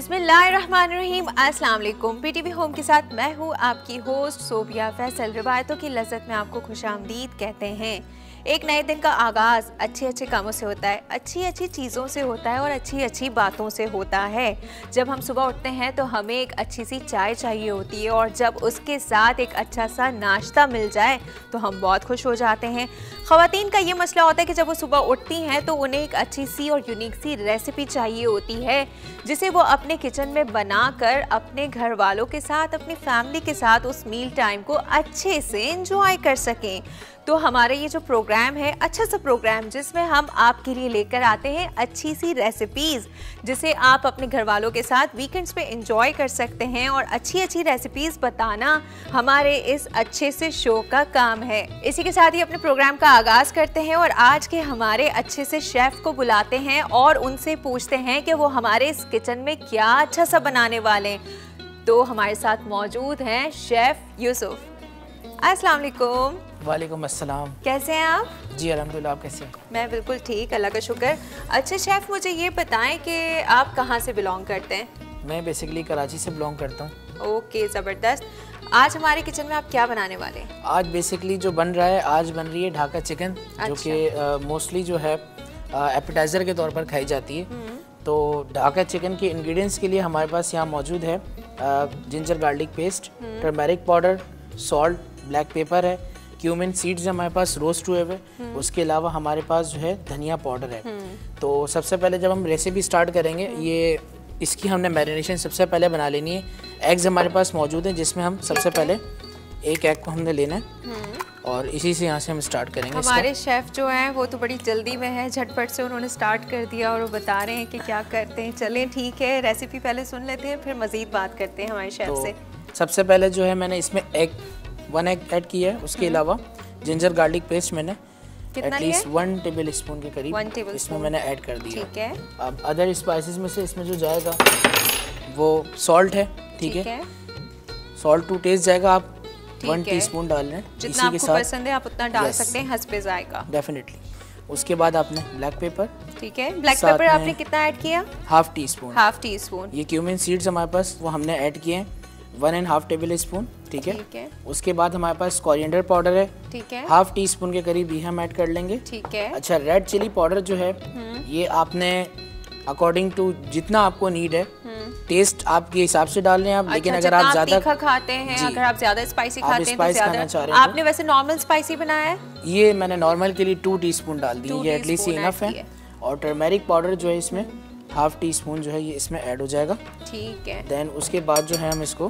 बिस्मिल्लाहिर्रहमानिर्रहीम। अस्सलाम वालेकुम। पीटीवी होम के साथ मैं हूँ आपकी होस्ट सोबिया फैसल। रिवायतों की लज़्ज़त में आपको खुशामदीद कहते हैं। एक नए दिन का आगाज़ अच्छे अच्छे कामों से होता है, अच्छी अच्छी चीज़ों से होता है और अच्छी अच्छी बातों से होता है। जब हम सुबह उठते हैं तो हमें एक अच्छी सी चाय चाहिए होती है और जब उसके साथ एक अच्छा सा नाश्ता मिल जाए तो हम बहुत खुश हो जाते हैं। ख़वातीन का ये मसला होता है कि जब वो सुबह उठती हैं तो उन्हें एक अच्छी सी और यूनिक सी रेसिपी चाहिए होती है जिसे वो अपने किचन में बनाकर अपने घर वालों के साथ, अपनी फैमिली के साथ उस मील टाइम को अच्छे से एंजॉय कर सकें। तो हमारे ये जो प्रोग्राम है, अच्छा सा प्रोग्राम जिसमें हम आपके लिए लेकर आते हैं अच्छी सी रेसिपीज़ जिसे आप अपने घर वालों के साथ वीकेंड्स पे एंजॉय कर सकते हैं। और अच्छी अच्छी रेसिपीज़ बताना हमारे इस अच्छे से शो का काम है। इसी के साथ ही अपने प्रोग्राम का आगाज़ करते हैं और आज के हमारे अच्छे से शेफ़ को बुलाते हैं और उनसे पूछते हैं कि वो हमारे इस किचन में क्या अच्छा सा बनाने वाले हैं। तो हमारे साथ मौजूद हैं शेफ़ यूसुफ। अस्सलाम वालेकुम। वालेकुम अस्सलाम। कैसे हैं आप? जी अल्हम्दुलिल्लाह, आप कैसे हैं? मैं बिल्कुल ठीक, अल्लाह का शुक्र। अच्छा शेफ़, मुझे ये बताएं कि आप कहाँ से बिलोंग करते हैं? मैं बेसिकली कराची से बिलोंग करता हूँ। ओके, ज़बरदस्त। आज हमारे किचन में आप क्या बनाने वाले हैं? आज बेसिकली जो बन रहा है, आज बन रही है ढाका चिकन, जो कि मोस्टली जो है एपेटाइज़र के तौर पर खाई जाती है। तो ढाका चिकन के इंग्रेडिएंट्स के लिए हमारे पास यहाँ मौजूद है ginger garlic paste, turmeric powder, salt, black pepper है, क्यूमिन सीड्स हमारे पास रोस्ट हुए हुए, उसके अलावा हमारे पास जो है धनिया पाउडर है। तो सबसे पहले जब हम रेसिपी स्टार्ट करेंगे, ये इसकी हमने मैरिनेशन सबसे पहले बना लेनी है। एग्स हमारे पास मौजूद हैं जिसमें हम सबसे पहले एक एग को हमने लेना है और इसी से यहाँ से हम स्टार्ट करेंगे। हमारे शेफ़ जो हैं वो तो बड़ी जल्दी में है, झटपट से उन्होंने स्टार्ट कर दिया और वो बता रहे हैं कि क्या करते हैं। चलें ठीक है, रेसिपी पहले सुन लेते हैं, फिर मज़ीद बात करते हैं हमारे शेफ़ से। सबसे पहले जो है मैंने इसमें वन एग ऐड किया है, उसके अलावा जिंजर गार्लिक पेस्ट मैंने एटलीस्ट 1 टेबल स्पून के करीब इसमें मैंने ऐड कर दिया। ठीक है। अब अदर स्पाइसेस में से इसमें जो जाएगा वो सॉल्ट है। ठीक है, सॉल्ट टू टेस्ट जाएगा। आप 1 टीस्पून डाल लें, जितना आपको पसंद है आप उतना डाल सकते हैं, हंस पे जाएगा डेफिनेटली। उसके बाद आपने ब्लैक पेपर। ठीक है, ब्लैक पेपर आपने कितना ऐड किया? Half teaspoon. ये क्यूमिन सीड्स हमारे पास वो हमने ऐड किए हैं 1.5 टेबल स्पून। ठीक है। उसके बाद हमारे पास कोरिएंडर पाउडर है। ठीक है, हाफ टी स्पून के करीब ये हम ऐड कर लेंगे। ठीक है। अच्छा, रेड चिली पाउडर जो है ये आपने अकॉर्डिंग टू जितना आपको नीड है, टेस्ट आपके हिसाब से डाल लें आप। लेकिन अगर आप ज्यादा तीखा खाते हैं, अगर आप ज्यादा स्पाइसी खाते हैं तो ज्यादा। आपने वैसे नॉर्मल स्पाइसी बनाया है? ये मैंने नॉर्मल के लिए 2 टीस्पून डाल दी, ये एटलीस्ट इनफ है। और टर्मेरिक पाउडर जो है इसमें हाफ टी स्पून जो है ये इसमें ऐड हो जाएगा। ठीक है। देन उसके बाद जो है हम इसको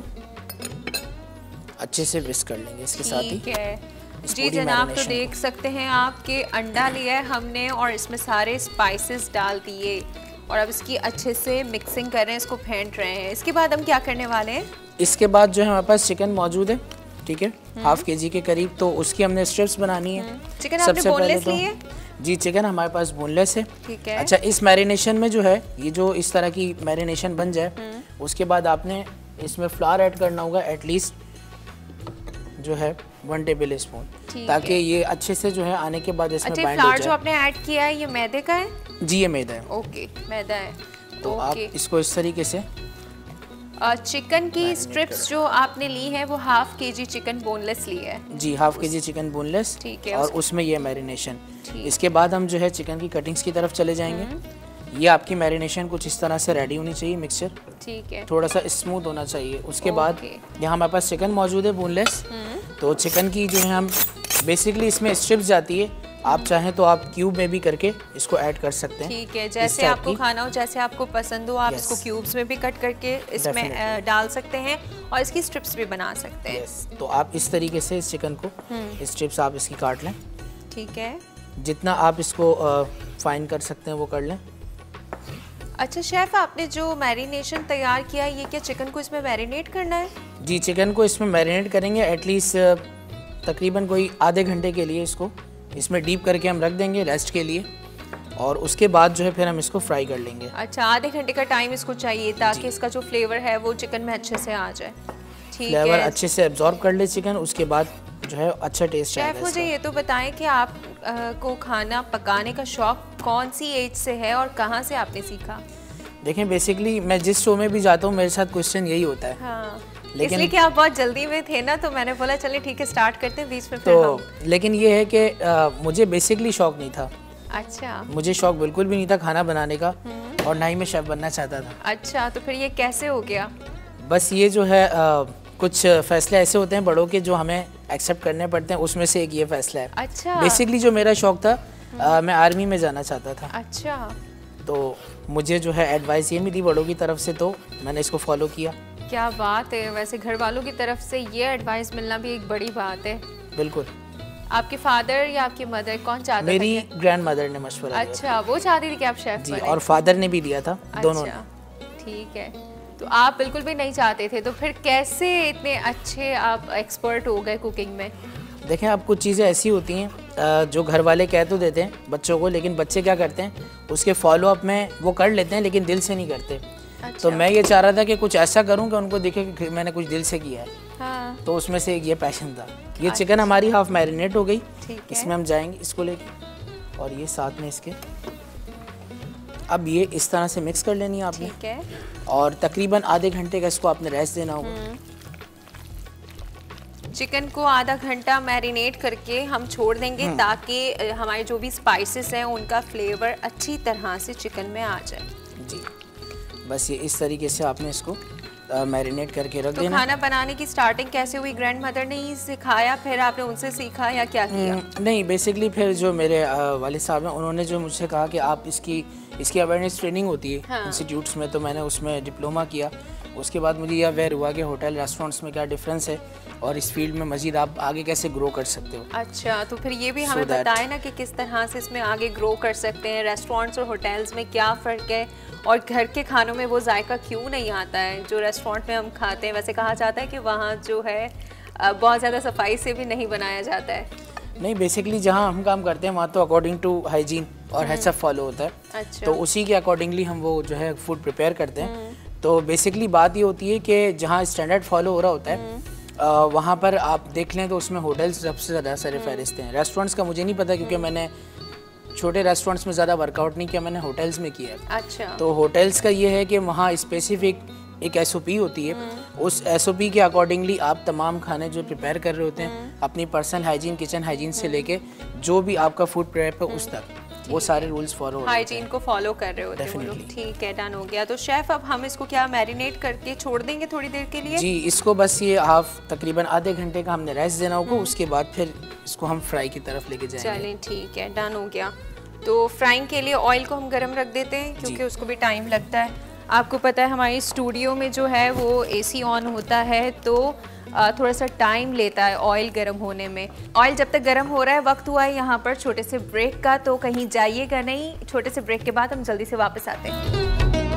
अच्छे से विस्क कर लेंगे इसके साथ ही। ठीक है जी जनाब, तो देख सकते हैं आपके अंडा लिया है हमने और इसमें सारे स्पाइसेस डाल दिए और अब इसकी अच्छे से मिक्सिंग कर रहे हैं, इसको फेंट रहे हैं। इसके बाद हम क्या करने वाले हैं? इसके बाद जो है हमारे पास चिकन मौजूद है। ठीक है, हाफ केजी के करीब। तो उसकी हमने स्ट्रिप्स बनानी है। चिकन आपने बोनलेस ली है? जी, चिकन हमारे पास बोनलेस है। ठीक है। अच्छा, इस मैरिनेशन में जो है ये जो इस तरह की मैरिनेशन बन जाए, उसके बाद आपने इसमें फ्लावर ऐड करना होगा एटलीस्ट जो है 1 टेबल स्पून, ताकि ये अच्छे से जो है आने के बाद इसमें बाइंड हो जाए। जो आपने ऐड किया है ये मैदे का है? जी, ये मैदा है। ओके, मैदा है। तो आप इसको इस तरीके से चिकन की स्ट्रिप्स जो आपने ली है वो हाफ केजी चिकन बोनलेस ली है? जी, हाफ केजी चिकन बोनलेस। ठीक है। और उसमें ये मैरिनेशन। इसके बाद हम जो है चिकन की कटिंग्स की तरफ चले जाएंगे। ये आपकी मैरिनेशन कुछ इस तरह से रेडी होनी चाहिए, मिक्सचर। ठीक है, थोड़ा सा स्मूथ होना चाहिए। उसके बाद यहाँ हमारे पास चिकन मौजूद है बोनलेस। तो चिकन की जो है हम बेसिकली इसमें स्ट्रिप्स जाती है, आप चाहें तो आप क्यूब में भी करके इसको ऐड कर सकते हैं। ठीक है, जैसे आपको खाना हो, जैसे आपको पसंद हो, आप इसको क्यूब्स में भी कट करके इसमें डाल सकते हैं और इसकी स्ट्रिप्स भी बना सकते हैं। तो आप इस तरीके से इस चिकन को स्ट्रिप्स आप इसकी काट लें। ठीक है, जितना आप इसको फाइन कर सकते हैं वो कर लें। अच्छा शेफ़, आपने जो मैरिनेशन तैयार किया है ये क्या चिकन को इसमें मैरिनेट करना है? जी, चिकन को इसमें मैरिनेट करेंगे एटलीस्ट तकरीबन कोई आधे घंटे के लिए। इसको इसमें डीप करके हम रख देंगे रेस्ट के लिए और उसके बाद जो है फिर हम इसको फ्राई कर लेंगे। अच्छा, आधे घंटे का टाइम इसको चाहिए ताकि इसका जो फ्लेवर है वो चिकन में अच्छे से आ जाए। ठीक है, फ्लेवर अच्छे से एब्जॉर्ब कर ले चिकन, उसके बाद जो है अच्छा टेस्ट आएगा। शेफ़, मुझे ये तो बताएं कि आप को खाना पकाने का शौक कौन सी एज से है और कहाँ से आपने सीखा? देखें बेसिकली मैं जिस शो में भी जाता हूँ मेरे साथ क्वेश्चन यही होता है। हाँ। लेकिन इसलिए कि आप बहुत जल्दी में थे ना, तो मैंने बोला चलिए ठीक है स्टार्ट करते हैं बीच में फिर तो हम। लेकिन ये है कि मुझे बेसिकली शौक नहीं था। अच्छा। मुझे शौक बिल्कुल भी नहीं था खाना बनाने का, और ना ही मैं शेफ बनना चाहता था। अच्छा, तो फिर ये कैसे हो गया? बस ये जो है कुछ फैसले ऐसे होते हैं बड़ों के जो हमें एक्सेप्ट करने पड़ते हैं, उसमें से एक ये फैसला है। अच्छा। बेसिकली जो मेरा शौक था मैं आर्मी में जाना चाहता था। अच्छा। तो मुझे जो है एडवाइस ये मिली बड़ों की तरफ से, तो मैंने इसको फॉलो किया। क्या बात है, वैसे घर वालों की तरफ से ये एडवाइस मिलना भी एक बड़ी बात है। बिल्कुल। आपके फादर या आपकी मदर कौन चाहता था? मेरी ग्रैंड मदर ने मशवरा दिया। अच्छा, वो चाहती थी कि आप शेफ जी, बने। और फादर ने भी दिया था। दोनों ने। ठीक है, तो आप बिल्कुल भी नहीं चाहते थे, तो फिर कैसे इतने अच्छे आप एक्सपर्ट हो गए कुकिंग में? देखें, अब कुछ चीज़ें ऐसी होती हैं जो घर वाले कह तो देते हैं बच्चों को, लेकिन बच्चे क्या करते हैं उसके फॉलो अप में वो कर लेते हैं लेकिन दिल से नहीं करते। अच्छा। तो मैं ये चाह रहा था कि कुछ ऐसा करूं कि उनको दिखे कि मैंने कुछ दिल से किया है। हाँ। तो उसमें से एक ये पैशन था। ये चिकन हमारी हाफ मैरिनेट हो गई, इसमें हम जाएंगे इसको लेके, और ये साथ में इसके अब ये इस तरह से मिक्स कर लेनी है आपने। ठीक है। और तकरीबन आधे घंटे का इसको आपने रेस्ट देना होगा। चिकन को आधा घंटा मैरिनेट करके हम छोड़ देंगे ताकि हमारे जो भी स्पाइसेस हैं उनका फ्लेवर अच्छी तरह से चिकन में आ जाए। जी, बस ये इस तरीके से आपने इसको मैरिनेट करके रख देना। खाना बनाने की स्टार्टिंग कैसे हुई? ग्रैंड मदर ने ही सिखाया, फिर आपने उनसे सीखा या क्या किया? नहीं, बेसिकली फिर जो मेरे वालिद साहब हैं उन्होंने जो मुझसे कहा कि आप इसकी अवेयरनेस ट्रेनिंग होती है। हाँ। इंस्टीट्यूट्स में, तो मैंने उसमें डिप्लोमा किया। उसके बाद मुझे यह अवेयर हुआ कि होटल रेस्टोरेंट्स में क्या डिफरेंस है और इस फील्ड में मजीद आप आगे कैसे ग्रो कर सकते हो। अच्छा, तो फिर ये भी हमें बताएं ना कि किस तरह से इसमें आगे ग्रो कर सकते हैं। रेस्टोरेंट्स और होटल्स में क्या फ़र्क है, और घर के खानों में वो जायका क्यों नहीं आता है जो रेस्टोरेंट में हम खाते हैं? वैसे कहा जाता है कि वहाँ जो है बहुत ज़्यादा सफाई से भी नहीं बनाया जाता है। नहीं, बेसिकली जहाँ हम काम करते हैं वहाँ तो अकॉर्डिंग टू हाइजीन और हेल्थ फॉलो होता है। अच्छा। तो उसी के अकॉर्डिंगली हम वो जो है फूड प्रिपेयर करते हैं। तो बेसिकली बात ये होती है कि जहाँ स्टैंडर्ड फॉलो हो रहा होता है वहाँ पर आप देख लें तो उसमें होटल्स सबसे ज़्यादा सर फहरिस्त हैं। रेस्टोरेंट्स का मुझे नहीं पता क्योंकि मैंने छोटे रेस्टोरेंट्स में ज़्यादा वर्कआउट नहीं किया, मैंने होटल्स में किया है। अच्छा। तो होटल्स का ये है कि वहाँ स्पेसिफिक एक SOP होती है, उस SOP के अकॉर्डिंगली आप तमाम खाने जो प्रिपेयर कर रहे होते हैं अपनी पर्सनल हाइजीन, किचन हाइजीन से लेके जो भी आपका फूड प्रेप है उस तक वो सारे रूल्स फॉलो हो, हाइजीन को फॉलो कर रहे होते हैं। ठीक है, डन हो गया। तो शेफ अब हम इसको क्या मैरिनेट करके छोड़ देंगे थोड़ी देर के लिए? जी, इसको बस ये तकरीबन आधे घंटे का हमने रेस्ट देना होगा। उसके बाद फिर इसको हम फ्राई की तरफ लेके जाएंगे। चलें, ठीक है, डन हो गया। तो फ्राइंग के लिए ऑयल को हम गरम रख देते हैं क्योंकि उसको भी टाइम लगता है। आपको पता है हमारी स्टूडियो में जो है वो AC ऑन होता है, तो थोड़ा सा टाइम लेता है ऑयल गर्म होने में। ऑयल जब तक गर्म हो रहा है, वक्त हुआ है यहाँ पर छोटे से ब्रेक का, तो कहीं जाइएगा नहीं। छोटे से ब्रेक के बाद हम जल्दी से वापस आते हैं।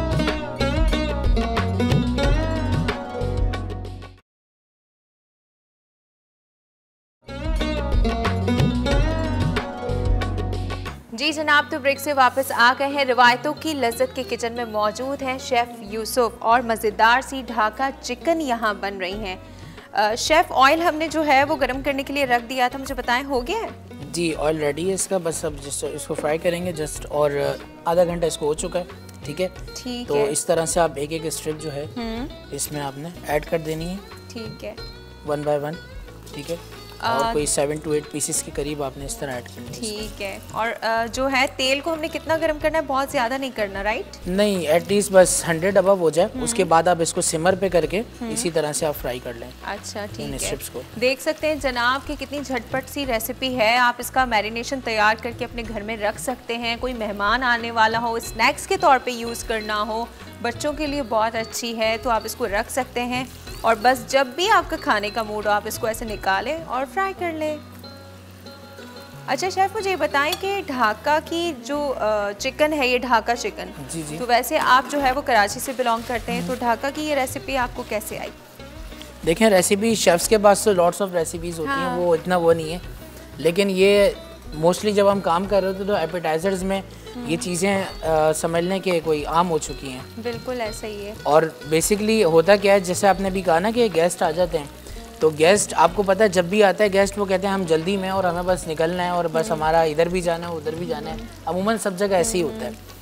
जी जनाब, तो ब्रेक से वापस आ गए हैं। रिवायतों की लज्जत के किचन में मौजूद हैं शेफ़ यूसुफ और मज़ेदार सी ढाका चिकन यहाँ बन रही हैं। शेफ़, ऑयल हमने जो है वो गर्म करने के लिए रख दिया था, मुझे बताएं हो गया है? जी, ऑयल रेडी है इसका, बस अब इसको फ्राई करेंगे जस्ट, और आधा घंटा इसको हो चुका है। ठीक है, ठीक तो है। इस तरह से आप एक एक स्ट्रिप जो है इसमें आपने ऐड कर देनी है। ठीक है, 1 बाय 1। ठीक है, और कोई 7 to 8 पीसेस के करीब आपने इस तरह ऐड करना है। ठीक है, और जो है तेल को हमने कितना गर्म करना है? बहुत ज़्यादा नहीं करना, राइट? नहीं, एटलीस्ट बस 100 अबव हो जाए। उसके बाद आप इसको सिमर पे करके इसी तरह से आप फ्राई कर लें। अच्छा, ठीक है। स्ट्रिप्स को देख सकते हैं जनाब कि कितनी झटपट सी रेसिपी है। आप इसका मैरिनेशन तैयार करके अपने घर में रख सकते हैं। कोई मेहमान आने वाला हो, स्नैक्स के तौर पे यूज़ करना हो, बच्चों के लिए बहुत अच्छी है, तो आप इसको रख सकते हैं। और बस जब भी आपका खाने का मूड हो आप इसको ऐसे निकालें और फ्राई कर लें। अच्छा शेफ, मुझे ये बताएं कि ढाका की जो चिकन है, ये ढाका चिकन, जी। तो वैसे आप जो है वो कराची से बिलोंग करते हैं, तो ढाका की ये रेसिपी आपको कैसे आई? देखें, रेसिपी शेफ्स के पास तो लॉट्स ऑफ रेसिपीज़ होती हैं, वो इतना वो नहीं है, लेकिन ये मोस्टली जब हम काम कर रहे होते तो एपेटाइजर्स में ये चीज़ें समझने के कोई आम हो चुकी हैं। बिल्कुल ऐसा ही है। और बेसिकली होता क्या है, जैसे आपने भी कहा ना कि गेस्ट आ जाते हैं, तो गेस्ट आपको पता है जब भी आता है गेस्ट वो कहते हैं हम जल्दी में और हमें बस निकलना है और बस हमारा इधर भी जाना है उधर भी जाना है। अमूमन सब जगह ऐसे ही होता है।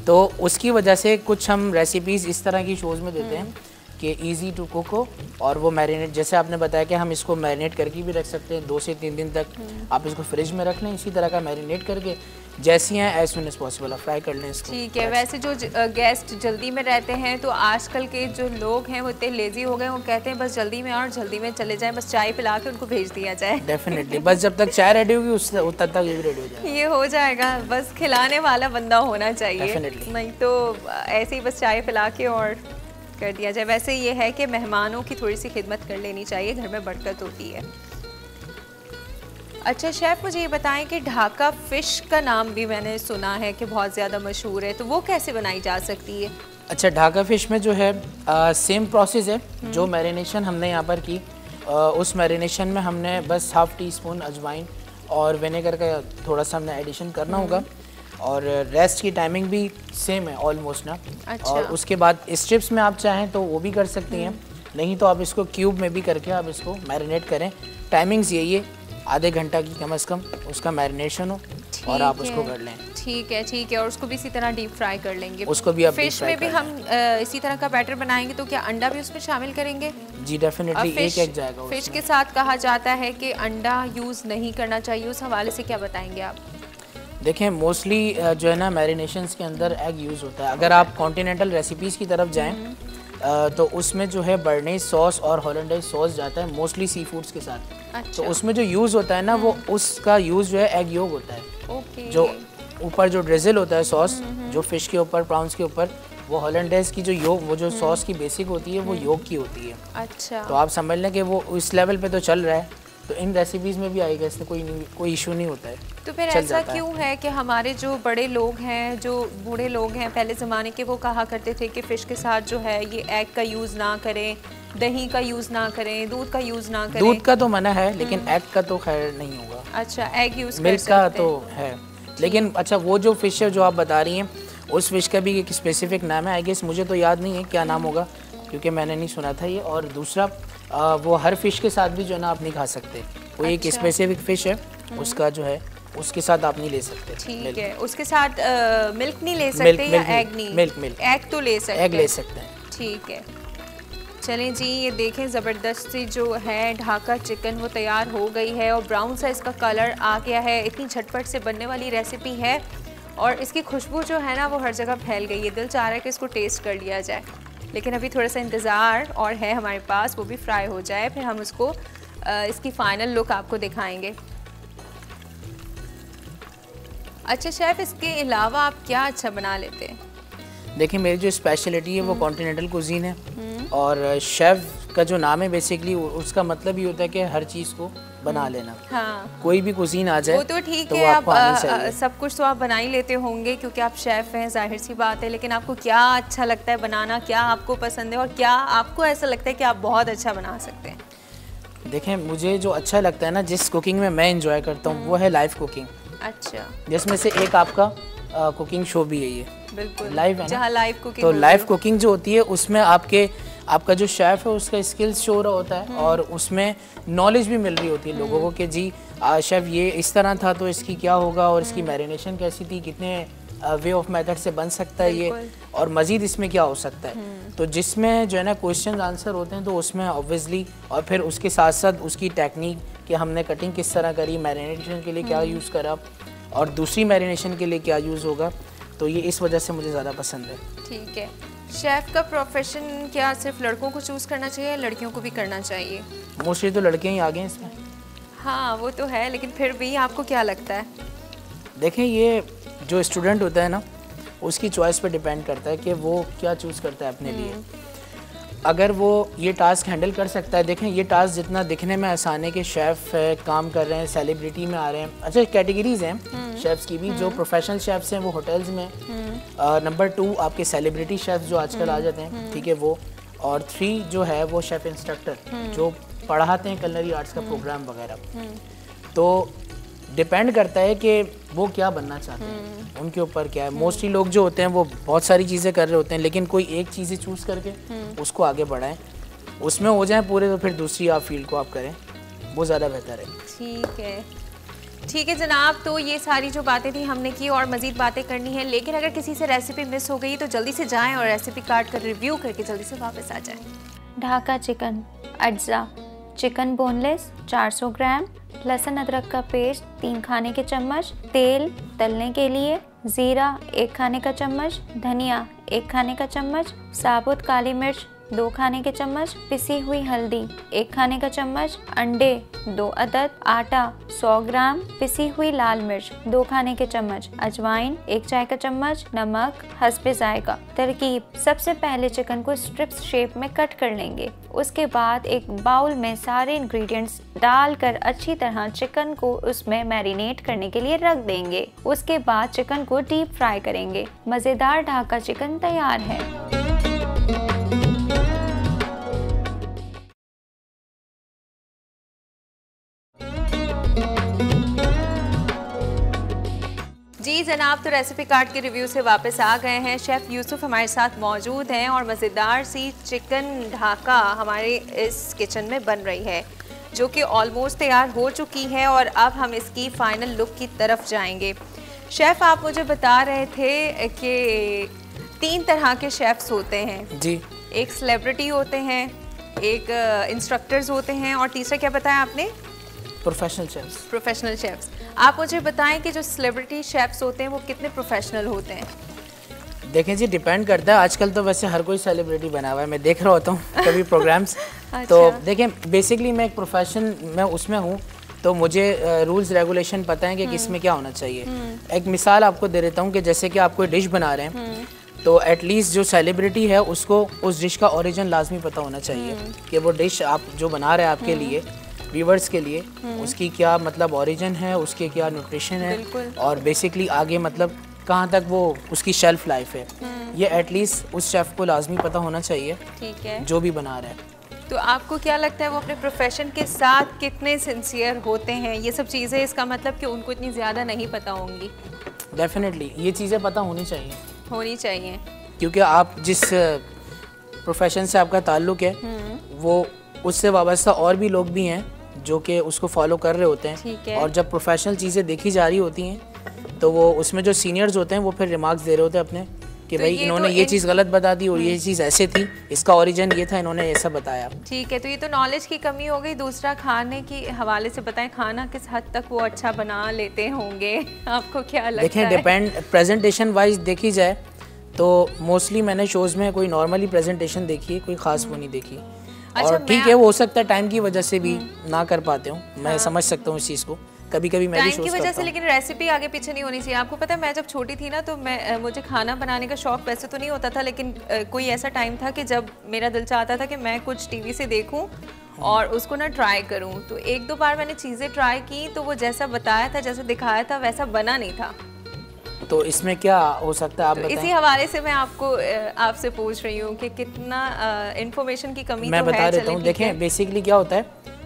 तो उसकी वजह से कुछ हम रेसिपीज़ इस तरह की शोज़ में देते हैं कि इजी टू कुक हो, और वो मैरिनेट, जैसे आपने बताया कि हम इसको मैरिनेट करके भी रख सकते हैं 2 से 3 दिन तक। आप इसको फ्रिज में रख लें इसी तरह का मैरिनेट करके, जैसी हैं एज सुन एज पॉसिबल आप फ्राई कर लें इसको। ठीक है। वैसे जो गेस्ट जल्दी में रहते हैं, तो आजकल के जो लोग हैं वो इतने लेजी हो गए, वो कहते हैं बस जल्दी में और जल्दी में चले जाएं, बस चाय पिला के उनको भेज दिया जाए। डेफिनेटली, बस जब तक चाय रेडी होगी उस तब तक ये भी रेडी हो जाएगा। ये हो जाएगा, बस खिलाने वाला बंदा होना चाहिए। Definitely. नहीं तो ऐसे ही बस चाय पिला के और कर दिया जाए। वैसे ये है कि मेहमानों की थोड़ी सी खिदमत कर लेनी चाहिए, घर में बरकत होती है। अच्छा शेफ़, मुझे ये बताएं कि ढाका फ़िश का नाम भी मैंने सुना है कि बहुत ज़्यादा मशहूर है, तो वो कैसे बनाई जा सकती है? अच्छा, ढाका फ़िश में जो है सेम प्रोसेस है। जो मैरिनेशन हमने यहाँ पर की, उस मैरिनेशन में हमने बस ½ टीस्पून अजवाइन और विनेगर का थोड़ा सा हमने एडिशन करना होगा, और रेस्ट की टाइमिंग भी सेम है ऑलमोस्ट ना। अच्छा। और उसके बाद स्ट्रिप्स में आप चाहें तो वो भी कर सकती हैं, नहीं तो आप इसको क्यूब में भी करके आप इसको मैरिनेट करें। टाइमिंग्स यही है, आधे घंटा की कम से कम उसका मैरिनेशन हो और आप उसको कर लें। ठीक है, ठीक है। और उसको भी इसी तरह डीप फ्राई कर लेंगे। उसको भी आप फिश में भी हम इसी तरह का बैटर बनाएंगे, तो क्या अंडा भी उसमें शामिल करेंगे? जी डेफिनेटली, एक एग जाएगा। फिश के साथ कहा जाता है कि अंडा यूज़ नहीं करना चाहिए, उस हवाले से क्या बताएंगे आप? देखें, मोस्टली जो है ना मैरिनेशंस के अंदर एग यूज़ होता है। अगर आप कॉन्टिनेंटल रेसिपीज़ की तरफ जाएं तो उसमें जो है बर्नीज सॉस और हॉलैंडाइज सॉस जाता है मोस्टली सी फूड्स के साथ। अच्छा। तो उसमें जो यूज़ होता है ना, वो उसका यूज़ जो है एग योग होता है। ओके। जो ऊपर जो ड्रिजल होता है सॉस, जो फिश के ऊपर, प्राउंस के ऊपर, वो हॉलैंडाइज की जो योग, वो जो सॉस की बेसिक होती है वो योग की होती है। अच्छा। तो आप समझ लें कि वो इस लेवल पे तो चल रहा है, तो इन रेसिपीज़ में भी आएगा, इसमें कोई इशू नहीं होता है। तो फिर ऐसा क्यों है कि हमारे जो बड़े लोग हैं, जो बूढ़े लोग हैं पहले ज़माने के, वो कहा करते थे कि फ़िश के साथ जो है ये एग का यूज़ ना करें, दही का यूज़ ना करें, दूध का यूज़ ना करें? दूध का तो मना है, लेकिन एग का तो खैर नहीं होगा। अच्छा, एग यूज़ मिल्क का तो है, लेकिन अच्छा वो जो फ़िश है जो आप बता रही हैं, उस फिश का भी एक स्पेसिफिक नाम है। आई गेस मुझे तो याद नहीं है क्या नाम होगा, क्योंकि मैंने नहीं सुना था ये। और दूसरा वो हर फिश के साथ भी जो है ना आप नहीं खा सकते, वो एक स्पेसिफिक फ़िश है, उसका जो है उसके साथ आप नहीं ले सकते। ठीक है, उसके साथ मिल्क नहीं ले सकते या एग नहीं? मिल्क एग तो ले सकते हैं। एग ले सकते हैं। ठीक है, चलें जी, ये देखें ज़बरदस्ती जो है ढाका चिकन वो तैयार हो गई है और ब्राउन सा इसका कलर आ गया है। इतनी झटपट से बनने वाली रेसिपी है और इसकी खुशबू जो है ना वो हर जगह फैल गई है। दिल चाह रहा है कि इसको टेस्ट कर लिया जाए, लेकिन अभी थोड़ा सा इंतज़ार और है हमारे पास, वो भी फ्राई हो जाए, फिर हम उसको इसकी फ़ाइनल लुक आपको दिखाएंगे। अच्छा शेफ़, इसके अलावा आप क्या अच्छा बना लेते हैं? देखिए, मेरी जो स्पेशलिटी है वो कॉन्टिनेंटल कुजीन है, और शेफ़ का जो नाम है बेसिकली उसका मतलब ही होता है कि हर चीज़ को बना लेना। हाँ, कोई भी कुजीन आ जाए वो तो ठीक तो है, आप सब कुछ तो आप बना ही लेते होंगे क्योंकि आप शेफ़ हैं, जाहिर सी बात है। लेकिन आपको क्या अच्छा लगता है बनाना, क्या आपको पसंद है और क्या आपको ऐसा लगता है कि आप बहुत अच्छा बना सकते हैं? देखें, मुझे जो अच्छा लगता है ना, जिस कुकिंग में मैं इंजॉय करता हूँ, वो है लाइव कुकिंग। अच्छा, जिसमें से एक आपका कुकिंग शो भी है ये, बिल्कुल लाइव है जहाँ लाइव कुकिंग। तो लाइव कुकिंग जो होती है उसमें आपका जो शेफ़ है उसका स्किल्स शो रहा होता है, और उसमें नॉलेज भी मिल रही होती है लोगों को कि जी शेफ़ ये इस तरह था तो इसकी क्या होगा, और इसकी मैरिनेशन कैसी थी, कितने वे ऑफ मेथड से बन सकता है ये, और मज़ीद इसमें क्या हो सकता है। तो जिसमें जो है ना क्वेश्चन आंसर होते हैं, तो उसमें ऑब्वियसली, और फिर उसके साथ साथ उसकी टेक्निक कि हमने कटिंग किस तरह करी, मैरिनेशन के लिए क्या यूज़ करा, और दूसरी मैरिनेशन के लिए क्या यूज़ होगा, तो ये इस वजह से मुझे ज़्यादा पसंद है। ठीक है, शेफ़ का प्रोफेशन क्या सिर्फ लड़कों को चूज़ करना चाहिए या लड़कियों को भी करना चाहिए? मोस्टली तो लड़के ही आगे हैं इसमें। हाँ वो तो है, लेकिन फिर भी आपको क्या लगता है? देखें, ये जो स्टूडेंट होता है ना, उसकी चॉइस पे डिपेंड करता है कि वो क्या चूज़ करता है अपने लिए। अगर वो ये टास्क हैंडल कर सकता है, देखें ये टास्क जितना दिखने में आसान है कि शेफ़ काम कर रहे हैं, सेलिब्रिटी में आ रहे हैं, अच्छा कैटेगरीज हैं शेफ़्स की भी। जो प्रोफेशनल शेफ़्स हैं वो होटल्स में, नंबर 2 आपके सेलिब्रिटी शेफ़ जो आजकल आ जाते हैं, ठीक है वो, और 3 जो है वो शेफ़ इंस्ट्रक्टर जो पढ़ाते हैं कलनरी आर्ट्स का प्रोग्राम वगैरह। तो डिपेंड करता है कि वो क्या बनना चाहते हैं, उनके ऊपर क्या है। मोस्टली लोग जो होते हैं वो बहुत सारी चीज़ें कर रहे होते हैं, लेकिन कोई एक चीज़ें चूज़ करके उसको आगे बढ़ाएं, उसमें हो जाए पूरे, तो फिर दूसरी आप फील्ड को आप करें, वो ज़्यादा बेहतर है। ठीक है, ठीक है जनाब, तो ये सारी जो बातें थी हमने की और मज़ीद बातें करनी है, लेकिन अगर किसी से रेसिपी मिस हो गई तो जल्दी से जाएं और रेसिपी कार्ड का रिव्यू करके जल्दी से वापस आ जाएं। ढाका चिकन अज्जा: चिकन बोनलेस 400 ग्राम, लहसुन अदरक का पेस्ट 3 खाने के चम्मच, तेल तलने के लिए, ज़ीरा 1 खाने का चम्मच, धनिया 1 खाने का चम्मच, साबुत काली मिर्च 2 खाने के चम्मच, पिसी हुई हल्दी 1 खाने का चम्मच, अंडे 2 अदद, आटा 100 ग्राम, पिसी हुई लाल मिर्च 2 खाने के चम्मच, अजवाइन 1 चाय का चम्मच, नमक हस्बे जायका। तरकीब: सबसे पहले चिकन को स्ट्रिप्स शेप में कट कर लेंगे। उसके बाद एक बाउल में सारे इंग्रेडिएंट्स डालकर अच्छी तरह चिकन को उसमें मैरिनेट करने के लिए रख देंगे। उसके बाद चिकन को डीप फ्राई करेंगे। मज़ेदार ढाका चिकन तैयार है। जी जनाब, तो रेसिपी कार्ड के रिव्यू से वापस आ गए हैं। शेफ़ यूसुफ हमारे साथ मौजूद हैं और मज़ेदार सी चिकन ढाका हमारे इस किचन में बन रही है, जो कि ऑलमोस्ट तैयार हो चुकी है और अब हम इसकी फ़ाइनल लुक की तरफ जाएंगे। शेफ़, आप मुझे बता रहे थे कि 3 तरह के शेफ़्स होते हैं जी। एक सेलिब्रिटी होते हैं, एक इंस्ट्रक्टर्स होते हैं और तीसरा क्या बताया आपने? Professional chefs. आप मुझे बताएं कि जो सेलिब्रिटी शेफ्स होते हैं वो कितने प्रोफेशनल होते हैं? देखें जी, डिपेंड करता है। आजकल तो वैसे हर कोई सेलिब्रिटी बना हुआ है, मैं देख रहा होता हूँ कभी प्रोग्राम्स। अच्छा। तो देखें, बेसिकली मैं एक प्रोफेशन में उसमें हूँ, तो मुझे रूल्स रेगुलेशन पता है कि किस में क्या होना चाहिए। एक मिसाल आपको दे देता हूँ कि जैसे कि आप कोई डिश बना रहे हैं, तो एटलीस्ट जो सेलिब्रिटी है उसको उस डिश का ओरिजिन लाजमी पता होना चाहिए कि वो डिश आप जो बना रहे हैं आपके लिए, व्यूवर्स के लिए, उसकी क्या मतलब ओरिजिन है, उसके क्या न्यूट्रिशन है और बेसिकली आगे मतलब कहाँ तक वो उसकी शेल्फ लाइफ है, ये एटलीस्ट उस शेफ़ को लाजमी पता होना चाहिए। ठीक है, जो भी बना रहे हैं। तो आपको क्या लगता है वो अपने प्रोफेशन के साथ कितने सिंसियर होते हैं? ये सब चीज़ें, इसका मतलब कि उनको इतनी ज़्यादा नहीं पता होंगी। डेफिनेटली ये चीज़ें पता होनी चाहिए, क्योंकि आप जिस प्रोफेशन से आपका ताल्लुक़ है वो उससे वाबस्ता और भी लोग भी हैं जो कि उसको फॉलो कर रहे होते हैं। और जब प्रोफेशनल चीज़ें देखी जा रही होती हैं तो वो उसमें जो सीनियर्स होते हैं वो फिर रिमार्क्स दे रहे होते हैं अपने कि भाई इन्होंने ये चीज़ गलत बता दी और ये चीज़ ऐसे थी, इसका ओरिजिन ये था, इन्होंने ऐसा बताया। ठीक है, तो ये तो नॉलेज की कमी हो गई। दूसरा, खाने की हवाले से बताएं, खाना किस हद तक वो अच्छा बना लेते होंगे, आपको क्या लगता है? देखें, डिपेंड, प्रेजेंटेशन वाइज देखी जाए तो मोस्टली मैंने शोज़ में कोई नॉर्मली प्रेजेंटेशन देखी है, कोई ख़ास वो नहीं देखी। और ठीक है, वो हो सकता है टाइम की वजह से भी ना कर पाते हूँ, मैं समझ सकता हूँ इस चीज़ को, कभी कभी मैं भी टाइम की वजह से। लेकिन रेसिपी आगे पीछे नहीं होनी चाहिए। आपको पता है, मैं जब छोटी थी ना तो मुझे खाना बनाने का शौक वैसे तो नहीं होता था, लेकिन कोई ऐसा टाइम था कि जब मेरा दिल चाहता था कि मैं कुछ टीवी से देखूं और उसको ना ट्राई करूं। तो 1-2 बार मैंने चीज़ें ट्राई की तो वो जैसा बताया था, जैसा दिखाया था वैसा बना नहीं था। तो इसमें क्या हो सकता है आप बताएं? इसी हवाले से मैं आपसे पूछ रही हूँ कि कितना इंफॉर्मेशन की कमी मैं तो बता देता हूँ। देखें, बेसिकली क्या होता है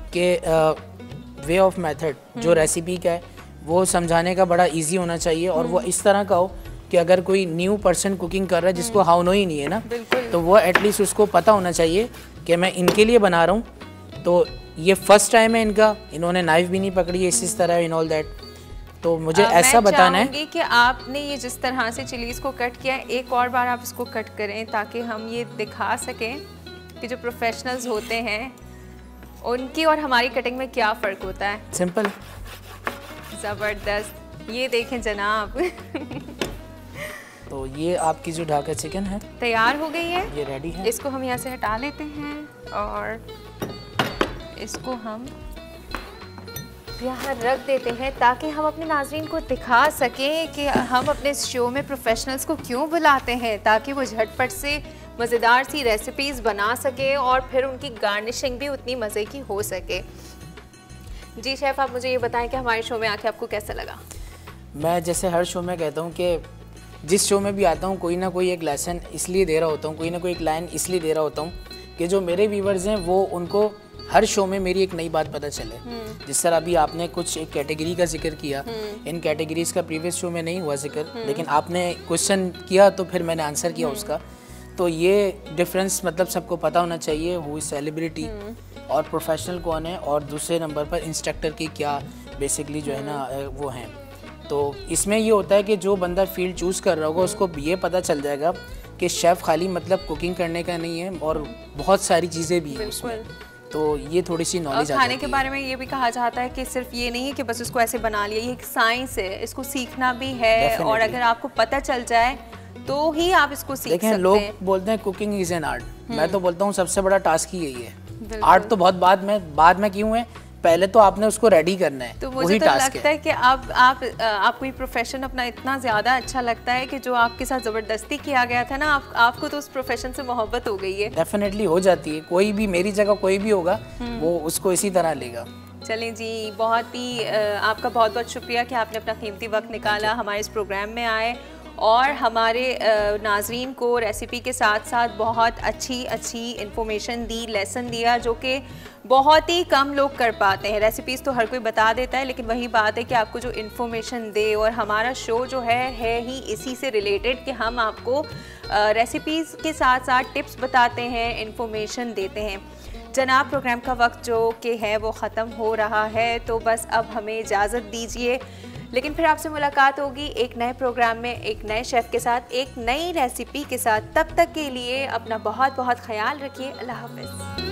कि वे ऑफ मेथड जो रेसिपी का है वो समझाने का बड़ा इजी होना चाहिए और वो इस तरह का हो कि अगर कोई न्यू पर्सन कुकिंग कर रहा है जिसको हाउ नो ही नहीं है ना, तो वो एटलीस्ट उसको पता होना चाहिए कि मैं इनके लिए बना रहा हूँ, तो ये फर्स्ट टाइम है इनका, इन्होंने नाइफ भी नहीं पकड़ी है इस तरह इन ऑल दैट। तो मुझे ऐसा बताना है कि आपने ये जिस तरह से चिलीज़ को कट किया, एक और बार आप इसको कट करें ताकि हम ये दिखा सकें कि जो प्रोफेशनल्स होते हैं उनकी और हमारी कटिंग में क्या फ़र्क होता है। सिंपल, ज़बरदस्त। ये देखें जनाब तो ये आपकी जो ढाका चिकन है तैयार हो गई है, ये रेडी है। इसको हम यहाँ से हटा लेते हैं और इसको हम यहाँ रख देते हैं ताकि हम अपने नाज़रीन को दिखा सकें कि हम अपने शो में प्रोफेशनल्स को क्यों बुलाते हैं, ताकि वो झटपट से मज़ेदार सी रेसिपीज़ बना सके और फिर उनकी गार्निशिंग भी उतनी मज़े की हो सके। जी शेफ़, आप मुझे ये बताएं कि हमारे शो में आके आपको कैसा लगा? मैं जैसे हर शो में कहता हूँ कि जिस शो में भी आता हूँ कोई ना कोई एक लेसन इसलिए दे रहा होता हूँ, कोई ना कोई एक लाइन इसलिए दे रहा होता हूँ कि जो मेरे व्यूवर्स हैं वो उनको हर शो में मेरी एक नई बात पता चले। जिस तरह अभी आपने कुछ एक कैटेगरी का जिक्र किया, इन कैटेगरीज का प्रीवियस शो में नहीं हुआ जिक्र, लेकिन आपने क्वेश्चन किया तो फिर मैंने आंसर किया उसका। तो ये डिफरेंस मतलब सबको पता होना चाहिए, हु इज सेलिब्रिटी और प्रोफेशनल कौन है, और दूसरे नंबर पर इंस्ट्रक्टर की क्या बेसिकली जो है ना वो हैं। तो इसमें ये होता है कि जो बंदा फील्ड चूज़ कर रहा होगा उसको ये पता चल जाएगा कि शेफ़ खाली मतलब कुकिंग करने का नहीं है और बहुत सारी चीज़ें भी हैं उसमें। तो ये थोड़ी सी नॉलेज खाने के बारे में ये भी कहा जाता है कि सिर्फ ये नहीं है कि बस इसको ऐसे बना लिया, ये एक साइंस है, इसको सीखना भी है और अगर आपको पता चल जाए तो ही आप इसको सीख सकते हैं। लोग बोलते हैं कुकिंग इज एन आर्ट, मैं तो बोलता हूँ सबसे बड़ा टास्क ही यही है। आर्ट तो बहुत बाद में क्यों है, पहले तो आपने उसको रेडी करना है। तो मुझे तो लगता है कि आपको ये प्रोफेशन अपना इतना ज़्यादा अच्छा लगता है कि जो आपके साथ ज़बरदस्ती किया गया था ना, आपको तो उस प्रोफेशन से मोहब्बत हो गई है। डेफिनेटली हो जाती है, कोई भी मेरी जगह कोई भी होगा वो उसको इसी तरह लेगा। चलें जी, बहुत ही आपका बहुत बहुत शुक्रिया कि आपने अपना कीमती वक्त निकाला, हमारे इस प्रोग्राम में आए और हमारे नाजरीन को रेसिपी के साथ साथ बहुत अच्छी इन्फॉर्मेशन दी, लेसन दिया, जो कि बहुत ही कम लोग कर पाते हैं। रेसिपीज़ तो हर कोई बता देता है, लेकिन वही बात है कि आपको जो इन्फॉर्मेशन दे, और हमारा शो जो है ही इसी से रिलेटेड कि हम आपको रेसिपीज़ के साथ साथ टिप्स बताते हैं, इन्फॉर्मेशन देते हैं। जनाब, प्रोग्राम का वक्त जो कि है वो ख़त्म हो रहा है, तो बस अब हमें इजाज़त दीजिए, लेकिन फिर आपसे मुलाकात होगी एक नए प्रोग्राम में, एक नए शेफ़ के साथ, एक नई रेसिपी के साथ। तब तक के लिए अपना बहुत बहुत ख्याल रखिए। अल्लाह हाफ़िज़।